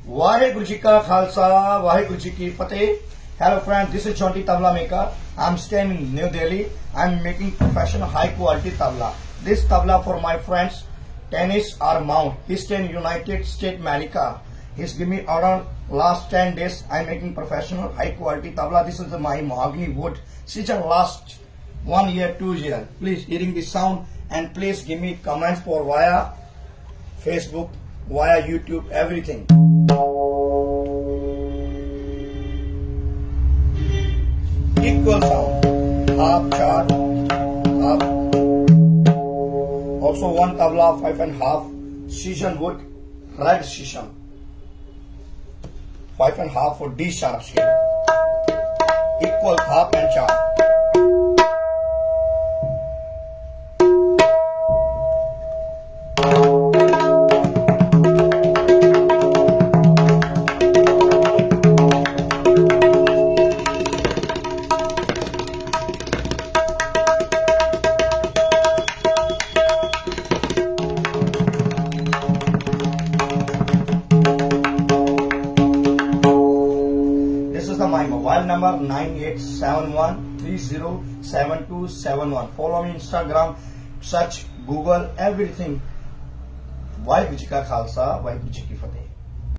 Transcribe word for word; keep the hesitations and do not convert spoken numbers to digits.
वाहेगुरु जी का खालसा, वाहेगुरु जी की फतेह. Hello friends, this is Chonti Tabla Maker. I'm staying in New Delhi. I'm making professional high quality tabla. This tabla for my friends, tennis or mount. He's staying in United States, America. He's give me around last ten days. I'm making professional high quality tabla. This is my mahogany wood. Season last one year, two year. Please hearing the sound and please give me comments for via Facebook, via YouTube, everything. Equal sound, half chart, half. Also one tabla, five and half, season wood, red season. Five and half for D sharp scale. Equal half and chart. My mobile number nine eight seven one three zero seven two seven one. Follow me Instagram, search Google, everything. Waheguru ji का खालसा, वाहिगुरु जी की फतेह.